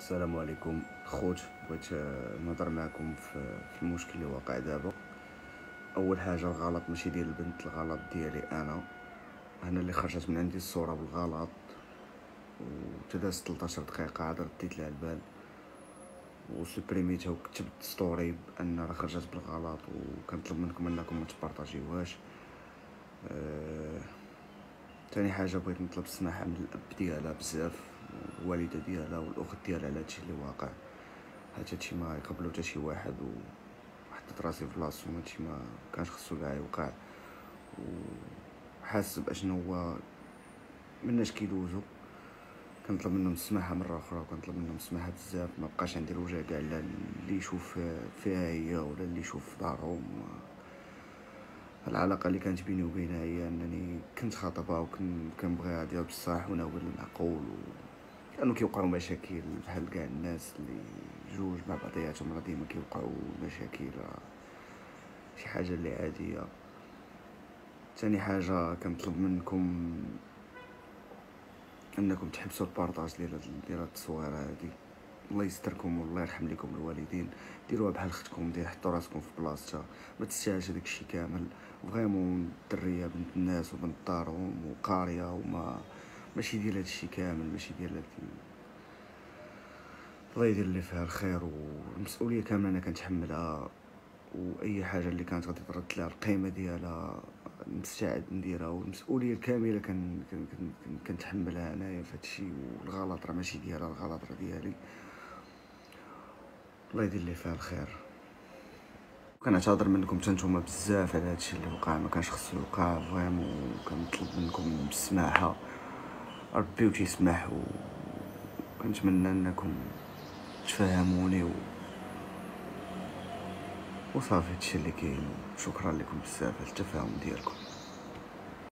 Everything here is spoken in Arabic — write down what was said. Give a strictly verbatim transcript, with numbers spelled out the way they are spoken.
السلام عليكم خوت. بغيت آه، نهضر معكم في في المشكل اللي واقع دابا. اول حاجه، الغلط ماشي ديال البنت، الغلط ديالي انا. انا اللي خرجت من عندي الصوره بالغلط، وتدازت ثلاثة عشر دقيقه عاد رديت لها البال وسبريميتها وكتبت ستوري بان راه خرجت بالغلط، وكنطلب منكم انكم ما تبارطاجيوهاش. أه... ثاني حاجه، بغيت نطلب السماحه من الاب ديالها بزاف، والوالده ديالها والاخت ديالها على هادشي اللي واقع. هاد هادشي ما يقبلو حتى شي واحد، وحطيت راسي في بلاصتو. هادشي ما كانش خصو كاع يوقع، وحاسس باشنو هو مناش كيدوزو. كنطلب منهم السماحه مره اخرى، وكنطلب منهم السماحه بزاف. ما بقاش عندي الوجع كاع لا اللي يشوف فيها هي ولا اللي يشوف في دارهم. العلاقه اللي كانت بيني وبينها هي انني كنت خاطبها وكنبغيها ديال بصح وناول المعقول، كانوا كيوقعوا مشاكل بحال كاع الناس اللي جوج مع بعضياتهم. راه ديما كيوقعوا مشاكل، شي حاجه اللي عاديه. ثاني حاجه، كنطلب منكم انكم تحبسوا البارطاج ديال ديال هاد التصويره هادي. الله يستركم والله يرحم لكم الوالدين. ديروها بحال اختكم، دير حطوا راسكم في بلاصتها. ما تستاهلش هذاك الشيء كامل. فريمون الدريه بنت الناس وبنت دارهم وقاريه، وما ماشي ديال هاد الشيء كامل، ماشي ديال هاد. الله يدير اللي فيها الخير، والمسؤوليه كامله انا كنتحملها. واي حاجه اللي كانت غادي ترد لها القيمه ديالها مستعد نديرها، والمسؤوليه الكامله كن كنتحملها انايا في هادشي. والغلط راه ماشي ديالها، الغلط راه ديالي. الله يدير لي فيها الخير. كنعتذر منكم حتى نتوما بزاف على هادشي اللي وقع، ما كانش خصو يوقع فريمون. وكنطلب منكم السماحه، ربي وتيسمح، وكنتمنى انكم تفهموني و... وصافي هادشي اللي كاين. شكرا لكم بزاف على التفاهم ديالكم.